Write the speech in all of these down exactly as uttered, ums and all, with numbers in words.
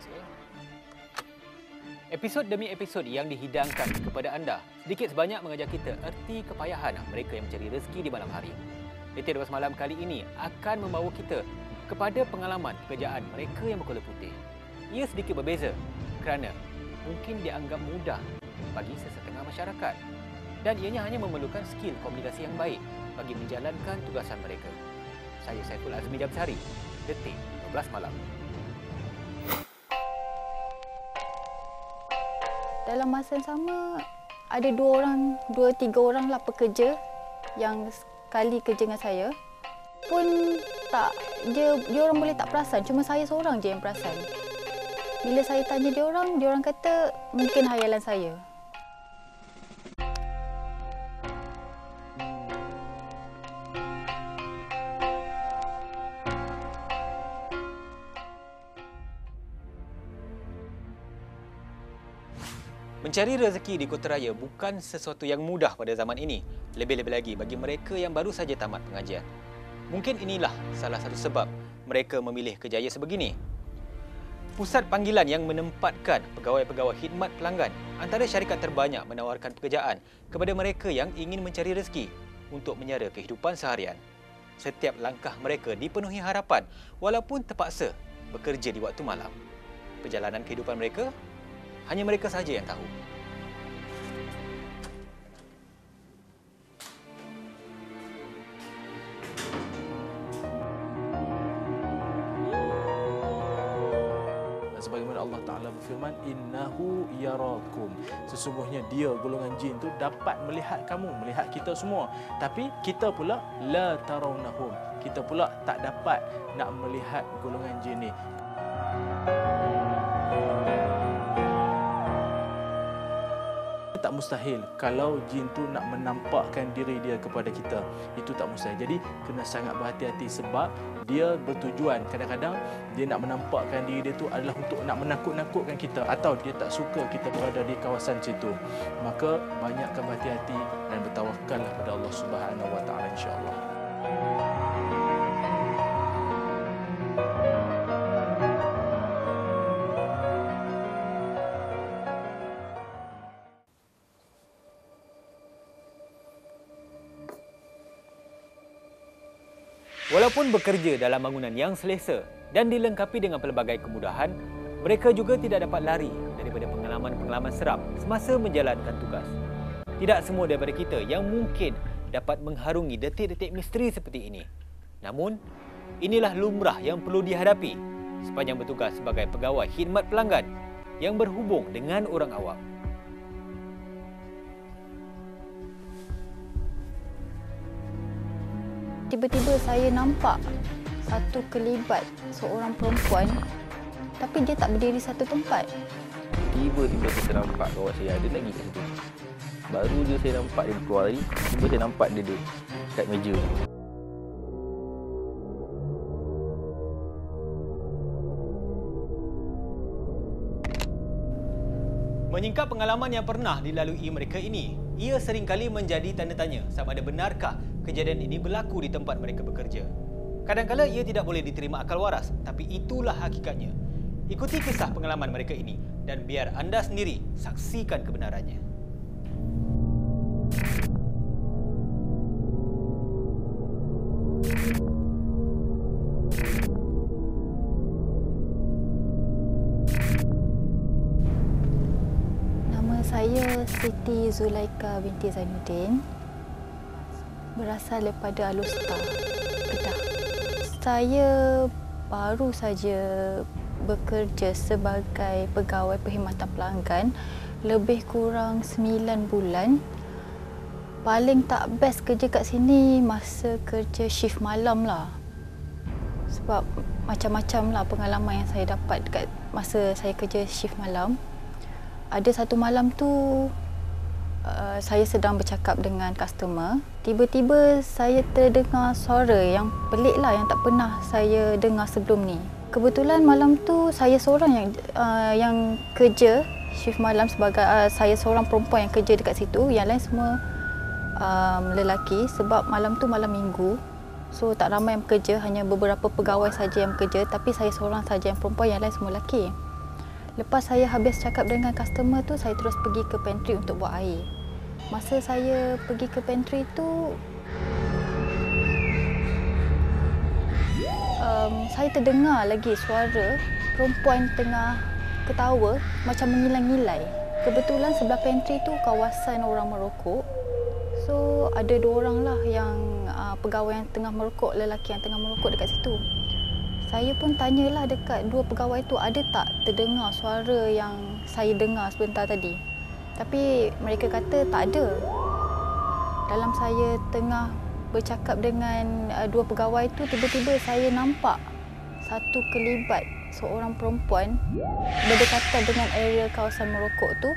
Episod demi episod yang dihidangkan kepada anda sedikit sebanyak mengajar kita erti kepayahan mereka yang mencari rezeki di malam hari. Leti dua belas Malam kali ini akan membawa kita kepada pengalaman pekerjaan mereka yang berkulit putih. Ia sedikit berbeza kerana mungkin dianggap mudah bagi sesetengah masyarakat dan ianya hanya memerlukan skil komunikasi yang baik bagi menjalankan tugasan mereka. Saya Saiful Azmi Jamsari, Detik dua belas Malam. Dalam masa yang sama, ada dua orang, dua tiga orang lah pekerja yang sekali kerja dengan saya. Pun tak, dia, dia orang boleh tak perasan, cuma saya seorang je yang perasan. Bila saya tanya dia orang, dia orang kata mungkin hayalan saya. Mencari rezeki di kota raya bukan sesuatu yang mudah pada zaman ini, lebih-lebih lagi bagi mereka yang baru saja tamat pengajian. Mungkin inilah salah satu sebab mereka memilih kerjaya sebegini. Pusat panggilan yang menempatkan pegawai-pegawai khidmat pelanggan antara syarikat terbanyak menawarkan pekerjaan kepada mereka yang ingin mencari rezeki untuk menyara kehidupan seharian. Setiap langkah mereka dipenuhi harapan walaupun terpaksa bekerja di waktu malam. Perjalanan kehidupan mereka hanya mereka saja yang tahu. Sebagaimana Allah Ta'ala berfirman, innahu yarakum. Sesungguhnya dia, golongan jin tu dapat melihat kamu, melihat kita semua. Tapi kita pula la tarawnahum. Kita pula tak dapat nak melihat golongan jin ni. Tak mustahil kalau jin tu nak menampakkan diri dia kepada kita. Itu tak mustahil. Jadi kena sangat berhati-hati sebab dia bertujuan kadang-kadang dia nak menampakkan diri dia tu adalah untuk nak menakut-nakutkan kita atau dia tak suka kita berada di kawasan situ. Maka banyakkan berhati-hati dan bertawakallah pada Allah Subhanahu Wa Taala insya-Allah. Walaupun bekerja dalam bangunan yang selesa dan dilengkapi dengan pelbagai kemudahan, mereka juga tidak dapat lari daripada pengalaman-pengalaman seram semasa menjalankan tugas. Tidak semua daripada kita yang mungkin dapat mengharungi detik-detik misteri seperti ini. Namun, inilah lumrah yang perlu dihadapi sepanjang bertugas sebagai pegawai khidmat pelanggan yang berhubung dengan orang awam. Tiba-tiba saya nampak satu kelibat seorang perempuan tapi dia tak berdiri satu tempat. Tiba-tiba saya nampak kawan saya ada lagi kat situ. Baru je saya nampak dia keluar tadi, tiba saya nampak dia duduk kat meja. Menyingkap pengalaman yang pernah dilalui mereka ini, ia seringkali menjadi tanda tanya sama ada benarkah kejadian ini berlaku di tempat mereka bekerja. Kadang-kala ia tidak boleh diterima akal waras, tapi itulah hakikatnya. Ikuti kisah pengalaman mereka ini dan biar anda sendiri saksikan kebenarannya. Saya Siti Zulaika binti Zainuddin, berasal daripada Alustar, Kedah. Saya baru saja bekerja sebagai pegawai perkhidmatan pelanggan lebih kurang sembilan bulan. Paling tak best kerja kat sini masa kerja shift malam lah. Sebab macam-macam lah pengalaman yang saya dapat dekat masa saya kerja shift malam. Ada satu malam tu uh, saya sedang bercakap dengan customer. Tiba-tiba saya terdengar suara yang pelik lah, yang tak pernah saya dengar sebelum ni. Kebetulan malam tu saya seorang yang uh, yang kerja shift malam sebagai uh, saya seorang perempuan yang kerja dekat situ. Yang lain semua um, lelaki sebab malam tu malam minggu. So tak ramai yang bekerja, hanya beberapa pegawai saja yang bekerja, tapi saya seorang saja yang perempuan, yang lain semua lelaki. Lepas saya habis cakap dengan customer tu, saya terus pergi ke pantry untuk buat air. Masa saya pergi ke pantry tu, um, saya terdengar lagi suara perempuan tengah ketawa macam mengilai-ngilai. Kebetulan sebelah pantry tu kawasan orang merokok. So ada dua orang lah yang uh, pegawai yang tengah merokok, lelaki yang tengah merokok dekat situ. Saya pun tanyalah dekat dua pegawai tu, ada tak terdengar suara yang saya dengar sebentar tadi. Tapi mereka kata tak ada. Dalam saya tengah bercakap dengan uh, dua pegawai tu, tiba-tiba saya nampak satu kelibat seorang perempuan berdekatan dengan area kawasan merokok tu.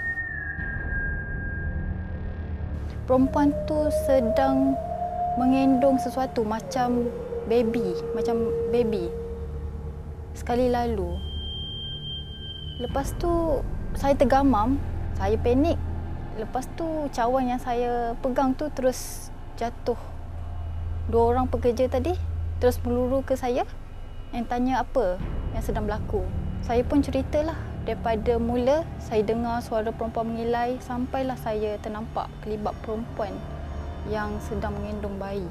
Perempuan tu sedang mengendong sesuatu macam baby, macam baby. Sekali lalu. Lepas tu saya tergamam, saya panik. Lepas tu cawan yang saya pegang tu terus jatuh. Dua orang pekerja tadi terus meluru ke saya yang tanya apa yang sedang berlaku. Saya pun ceritalah daripada mula saya dengar suara perempuan mengilai sampailah saya ternampak kelibat perempuan yang sedang mengendong bayi.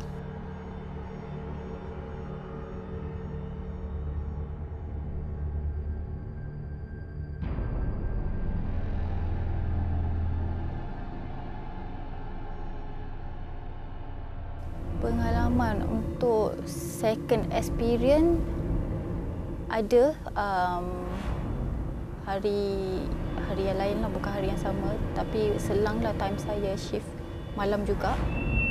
Pengalaman untuk second experience ada um, hari hari yang lain lah, bukan hari yang sama, tapi selanglah time saya shift malam juga.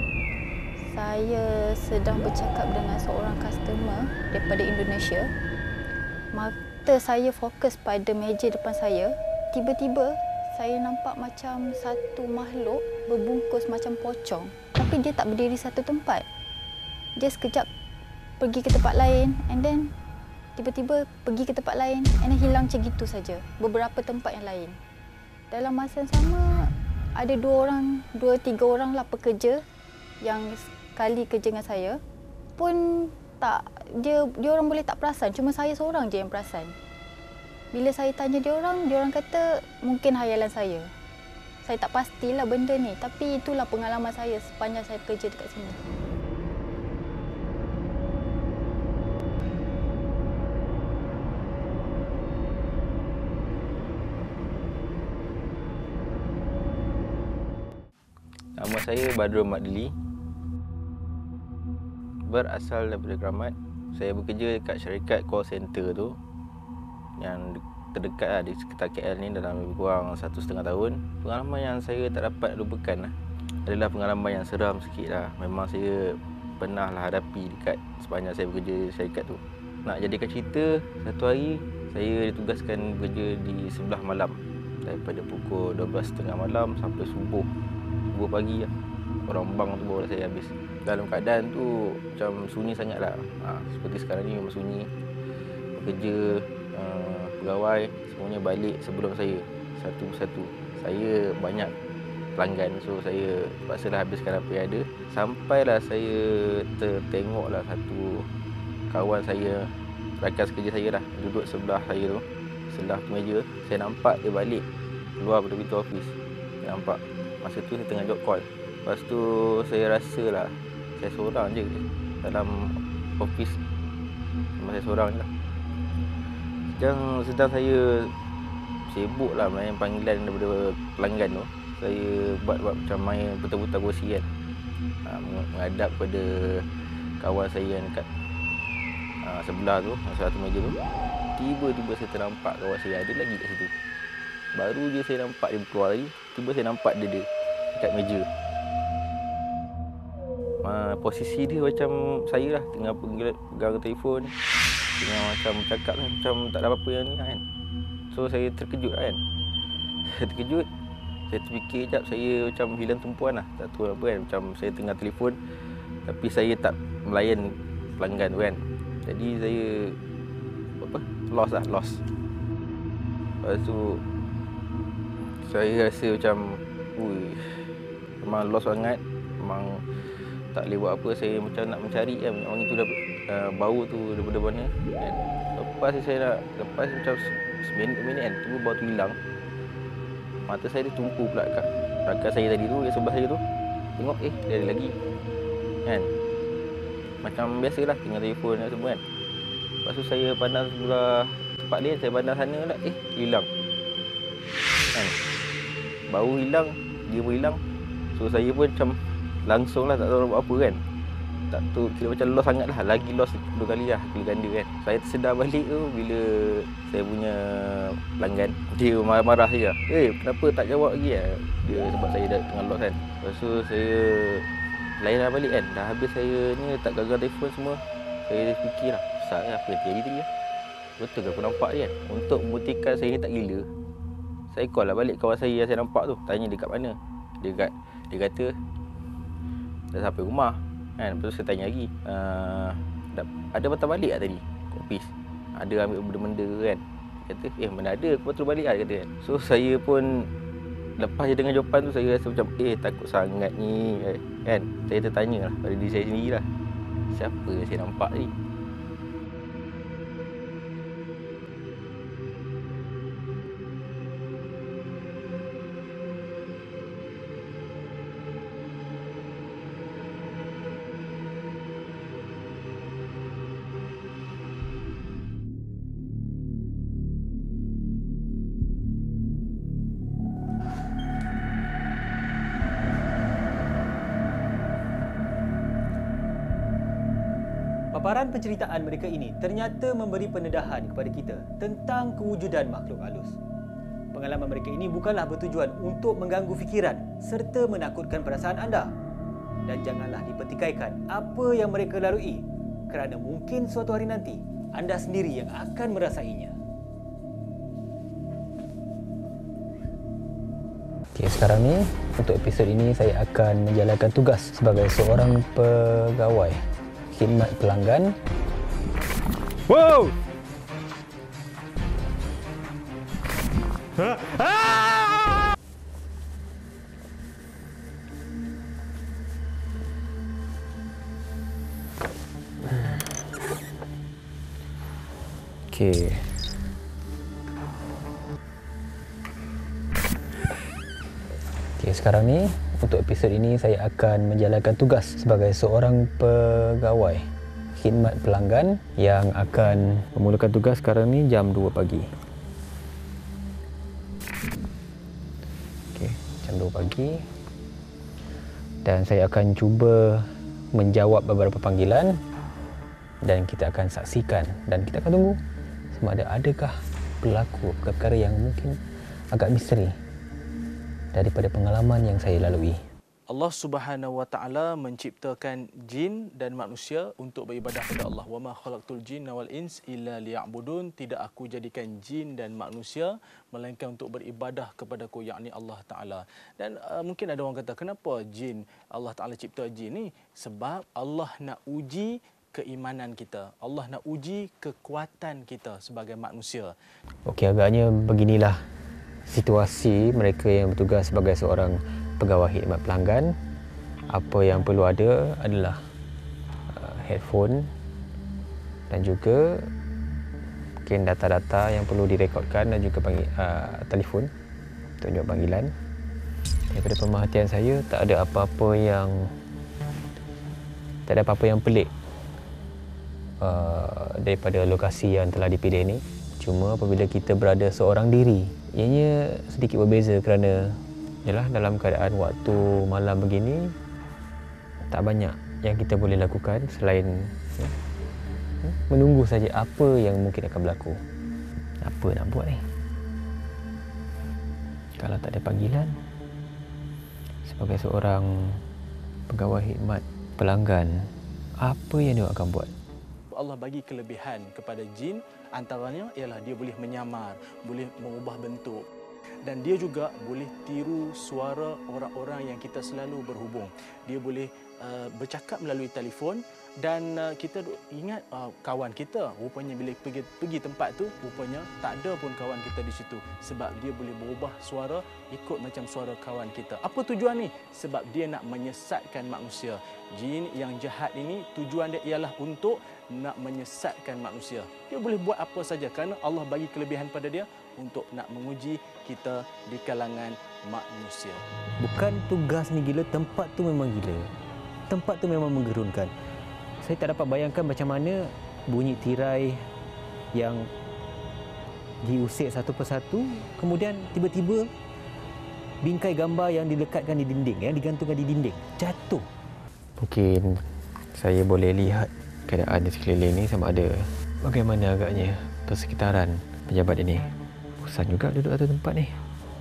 Saya sedang bercakap dengan seorang customer daripada Indonesia. Mata saya fokus pada meja depan saya. Tiba-tiba saya nampak macam satu makhluk berbungkus macam pocong. Tapi dia tak berdiri satu tempat. Dia sekejap pergi ke tempat lain and then tiba-tiba pergi ke tempat lain and then hilang macam gitu saja. Beberapa tempat yang lain. Dalam masa yang sama, ada dua orang, dua tiga orang lah pekerja yang sekali kerja dengan saya. Pun tak, dia dia orang boleh tak perasan. Cuma saya seorang je yang perasan. Bila saya tanya dia orang, dia orang kata mungkin hayalan saya. Saya tak pastilah benda ni, tapi itulah pengalaman saya sepanjang saya bekerja dekat sini. Nama saya Badrul Madli. Berasal daripada Keramat. Saya bekerja dekat syarikat call center tu yang terdekat lah di sekitar K L ni dalam lebih kurang satu setengah tahun. Pengalaman yang saya tak dapat lupakan lah adalah pengalaman yang seram sikit lah. Memang saya pernah lah hadapi dekat sepanjang saya bekerja di syarikat tu. Nak jadikan cerita, satu hari saya ditugaskan bekerja di sebelah malam. Daripada pukul dua belas tiga puluh malam sampai subuh. Subuh pagi lah. Orang bang tu bawa saya habis. Dalam keadaan tu macam sunyi sangat lah. Ha, seperti sekarang ni memang sunyi. Pekerja, uh, pegawai, semuanya balik sebelum saya. Satu persatu. Saya banyak pelanggan, so saya terpaksalah habiskan apa yang ada. Sampailah saya tertengoklah satu kawan saya, rakan kerja saya lah, duduk sebelah saya tu, sebelah meja. Saya nampak dia balik keluar dari pintu office. Saya nampak. Masa tu saya tengah job call. Lepas tu saya rasa lah saya seorang je dalam office. Memang saya seorang je lah. Sedang, sedang saya sibuk lah melayan panggilan daripada pelanggan tu. Saya buat-buat macam main putar-putar kursi kan. Ha, menghadap pada kawan saya yang dekat ha, sebelah tu, salah satu meja tu. Tiba-tiba saya ternampak kawan saya ada lagi kat situ. Baru je saya nampak dia keluar lagi, tiba saya nampak dia, dia dekat meja. Ha, posisi dia macam saya lah, tengah pegang telefon, tengah macam bercakap lah, macam tak ada apa-apa yang ni kan. So saya terkejut kan. Saya terkejut. Saya terfikir sekejap, saya macam hilang tumpuan lah. Tak tahu apa kan, macam saya tengah telefon tapi saya tak melayan pelanggan tu kan. Jadi saya apa, lost lah, lost. Lepas tu saya rasa macam ui, memang lost sangat. Memang tak boleh buat apa. Saya macam nak mencari kan, orang itu dah uh, bau tu daripada mana kan. Lepas saya nak, lepas macam seminit dua minit kan, tunggu baru tu hilang. Mata saya dia tumpu pula kat rakan saya tadi tu, dia sebelah saya tu. Tengok, eh, dia ada lagi. Kan? Macam biasalah, tengok telefon dan semua kan. Lepas tu saya pandang sebelah tempat lain, saya pandang sana pula, eh, hilang. Kan? Baru hilang, dia pun hilang. So saya pun macam langsung lah tak tahu nak buat apa kan. Tak tu kira macam lost sangat lah. Lagi lost dua kali lah, kali ganda kan. Saya tersedar balik tu bila saya punya pelanggan, dia marah-marah je. Eh, kenapa tak jawab lagi lah? Dia sebab saya dah tengah lost kan. Lepas tu saya layan lah balik kan. Dah habis saya ni tak gagal telefon semua. Saya fikir lah, besar lah apa yang terjadi tadi lah. Betul ke aku nampak dia kan? Untuk membuktikan saya ni tak gila, saya call lah balik kawan saya yang saya nampak tu. Tanya dia kat mana. Dia kat, dia kata dah sampai rumah kan. Lepas tu saya tanya lagi, uh, ada patah balik tak tadi office? Ada ambil benda-benda kan. Dia kata, eh mana ada, aku patut balik lah, dia kata kan. So saya pun lepas je dengan jawapan tu, saya rasa macam eh takut sangat ni kan. Saya tertanya lah pada diri saya sendiri lah, siapa yang saya nampak ni? Paparan penceritaan mereka ini ternyata memberi pendedahan kepada kita tentang kewujudan makhluk halus. Pengalaman mereka ini bukanlah bertujuan untuk mengganggu fikiran serta menakutkan perasaan anda. Dan janganlah dipertikaikan apa yang mereka lalui, kerana mungkin suatu hari nanti anda sendiri yang akan merasainya. Okay, sekarang ni untuk episod ini saya akan menjalankan tugas sebagai seorang pegawai khidmat pelanggan. Wow! Ha? Ah! Okey. Okey, sekarang ni untuk episod ini saya akan menjalankan tugas sebagai seorang pegawai khidmat pelanggan yang akan memulakan tugas sekarang ni jam dua pagi. Okey, jam dua pagi. Dan saya akan cuba menjawab beberapa panggilan dan kita akan saksikan dan kita akan tunggu sama ada adakah berlaku perkara yang mungkin agak misteri daripada pengalaman yang saya lalui. Allah Subhanahu wa taala menciptakan jin dan manusia untuk beribadah kepada Allah. Wa ma khalaqtul jinna wal ins illa liya'budun. Tidak aku jadikan jin dan manusia melainkan untuk beribadah kepadaku, yakni Allah Taala. Dan uh, mungkin ada orang kata, kenapa jin Allah Taala cipta jin ni? Sebab Allah nak uji keimanan kita. Allah nak uji kekuatan kita sebagai manusia. Okey, agaknya beginilah situasi mereka yang bertugas sebagai seorang pegawai khidmat pelanggan. Apa yang perlu ada adalah uh, headphone dan juga mungkin data-data yang perlu direkodkan dan juga panggil, uh, telefon untuk jawab panggilan. Daripada pemerhatian saya, tak ada apa-apa yang tak ada apa-apa yang pelik uh, daripada lokasi yang telah dipilih ini. Cuma apabila kita berada seorang diri, ianya sedikit berbeza kerana yalah, dalam keadaan waktu malam begini tak banyak yang kita boleh lakukan selain ya, menunggu saja apa yang mungkin akan berlaku. Apa nak buat ni? Kalau tak ada panggilan, sebagai seorang pegawai khidmat pelanggan, apa yang dia akan buat? Allah bagi kelebihan kepada jin, antaranya ialah dia boleh menyamar, boleh mengubah bentuk, dan dia juga boleh tiru suara orang-orang yang kita selalu berhubung. Dia boleh uh, bercakap melalui telefon Dan uh, kita ingat uh, kawan kita rupanya bila pergi pergi tempat tu rupanya tak ada pun kawan kita di situ sebab dia boleh berubah suara ikut macam suara kawan kita. Apa tujuan ni? Sebab dia nak menyesatkan manusia. Jin yang jahat ini tujuan dia ialah untuk nak menyesatkan manusia. Dia boleh buat apa saja kerana Allah bagi kelebihan pada dia untuk nak menguji kita di kalangan manusia. Bukan tugas ni gila, tempat tu memang gila. Tempat tu memang menggerunkan. Saya tak dapat bayangkan macam mana bunyi tirai yang diusik satu persatu, kemudian tiba-tiba bingkai gambar yang dilekatkan di dinding, yang digantungkan di dinding, jatuh. Mungkin saya boleh lihat keadaan di sekeliling ni sama ada bagaimana agaknya persekitaran pejabat ini. Bosan juga duduk atas tempat ni.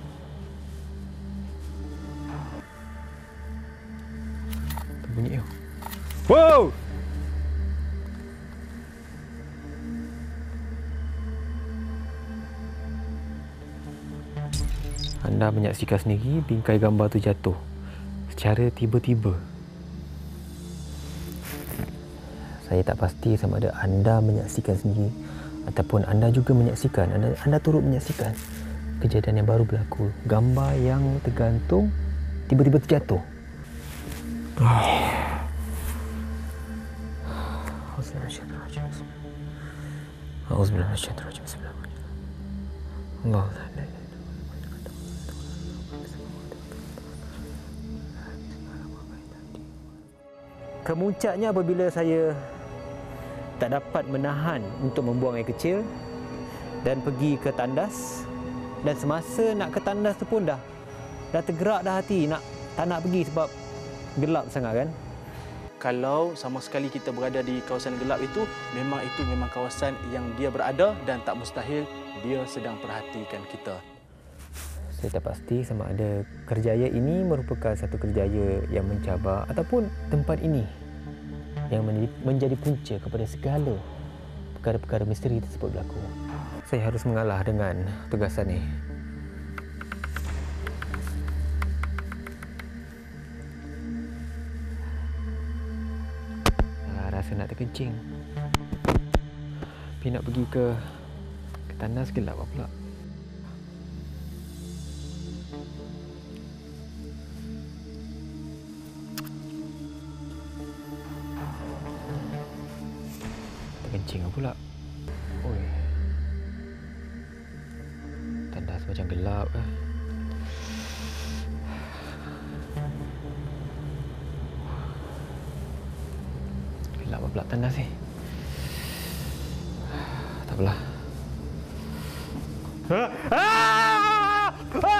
Bunyi tu. Wow! Anda menyaksikan sendiri bingkai gambar tu jatuh secara tiba-tiba. Saya tak pasti sama ada anda menyaksikan sendiri ataupun anda juga menyaksikan, anda, anda turut menyaksikan kejadian yang baru berlaku. Gambar yang tergantung tiba-tiba terjatuh. Auzubillahi. Allah. Kemuncaknya apabila saya tak dapat menahan untuk membuang air kecil dan pergi ke tandas, dan semasa nak ke tandas tu pun dah dah tergerak dah hati nak tak nak pergi sebab gelap sangat kan. Kalau sama sekali kita berada di kawasan gelap itu, memang itu memang kawasan yang dia berada dan tak mustahil dia sedang perhatikan kita. Saya tak pasti sama ada kerjaya ini merupakan satu kerjaya yang mencabar ataupun tempat ini yang menjadi, menjadi punca kepada segala perkara-perkara misteri tersebut berlaku. Saya harus mengalah dengan tugasan ini. Ah, rasa nak terkencing. Tapi nak pergi ke, ke tandas gelap pula. Kencing pula. Oi. Tandas macam gelap eh. Gelap pula tandas ni. Tak apalah. Ah! Ah!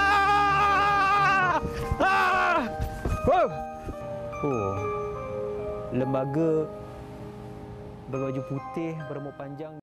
Ah! Oh. Oh. Lembaga berbaju putih, berambut panjang.